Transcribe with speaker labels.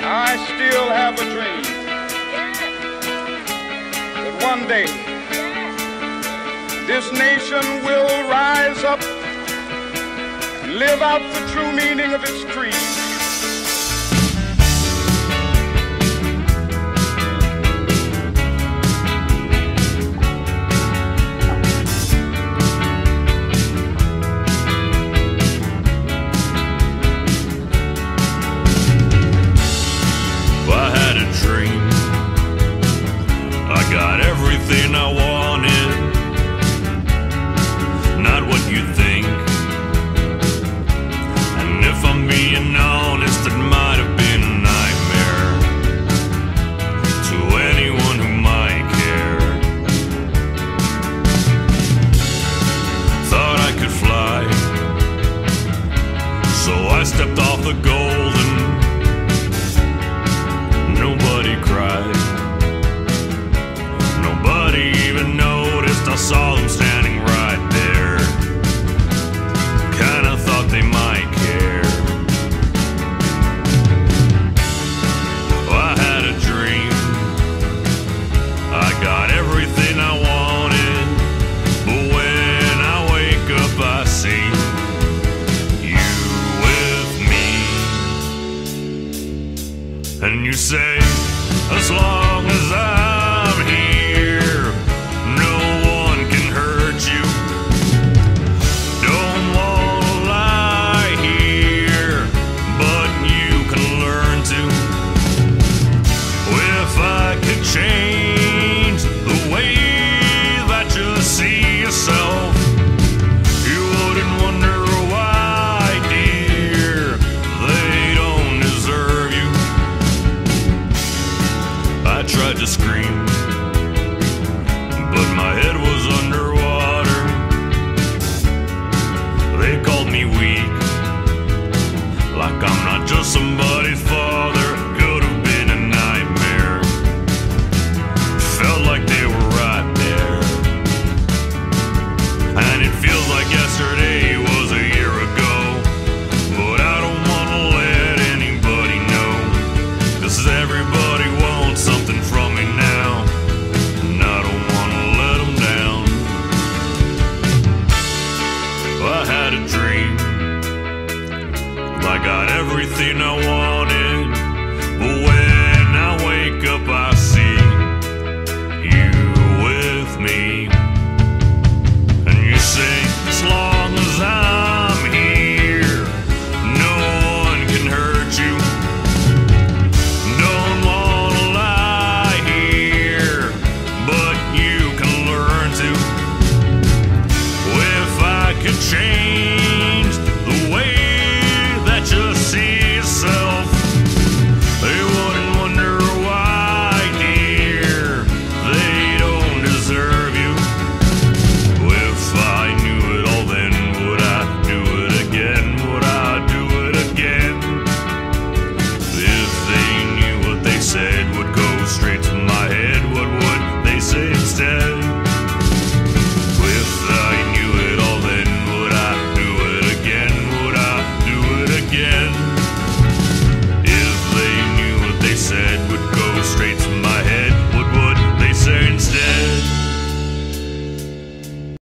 Speaker 1: I still have a dream that one day this nation will rise up and live out the true meaning of its creed.
Speaker 2: Got everything I wanted, not what you think. And if I'm being honest, it might have been a nightmare to anyone who might care. Thought I could fly, so I stepped off the golden. Nobody cried. Nobody even noticed I saw them standing right there. Kinda thought they might care. I had a dream, I got everything I wanted, but when I wake up I see you with me. And you say, as long as I